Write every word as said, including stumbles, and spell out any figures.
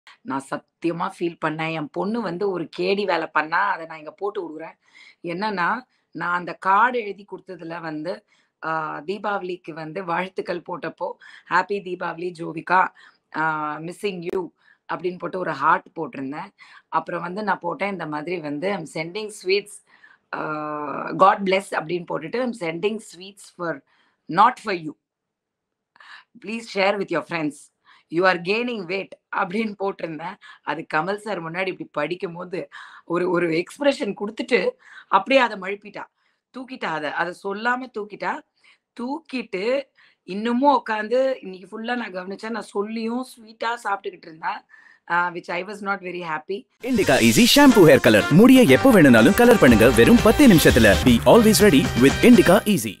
நான் சத்தியமா ஃபீல் பண்ணேன். என் பொண்ணு வந்து ஒரு கேடி வேலை பண்ணா, அத நான் இங்க போட்டு விடுறேன். என்னன்னா, நான் அந்த கார்டு எழுதி குடுத்ததுல வந்து ஆ தீபாவளிக்கு வந்து வாழ்த்துக்கள் போட்டப்போ, "happy Deepavali Jovika, uh missing you" அப்படின்னு போட்டு ஒரு ஹார்ட் போட்டிருந்தேன். அப்புறம் வந்து நான் போட்டேன் இந்த மாதிரி வந்து I am sending sweets uh God bless அப்படின்னு போட்டுட்டு, I am sending sweets for not for you. Please share with your friends. You are gaining weight அப்படின்னு போட்டிருந்தேன். அது கமல் சார் முன்னாடி இப்படி படிக்கும்போது, ஒரு ஒரு எக்ஸ்பிரஷன் குடுத்துட்டு, அப்படியே அத மழுப்பிட்டா. தூக்கிட்டா அத. அத சொல்லாம தூக்கிட்டா. தூக்கிட்டு இன்னமும் உட்காந்து இன்னைக்கு ஃபுல்லா நான் கவனிச்சேன். நான் சொல்லியும் ஸ்வீட்டா சாப்பிட்டுக்கிட்டு இருந்தா. Uh which I was not very happy. Indica Easy shampoo hair colour. முடிய எப்ப வேணும்னாலும் கலர் பண்ணுங்க வெறும் பத்து நிமிஷத்துல. Be always ready with Indica Easy.